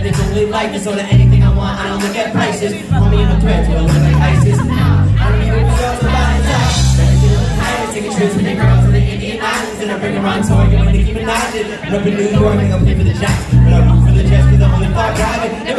they don't live like this. Order anything I want, I don't look at prices. Homie, I'm a threat, don't look like ISIS. I don't even resort to buy and sell. Everything on the tires, taking trips with their girls to the Indian Islands. And I bring around Target when they keep it knotted. Up in New York, think I'll pay for the jacks. But I root for the Jets, cause I'm only far driving.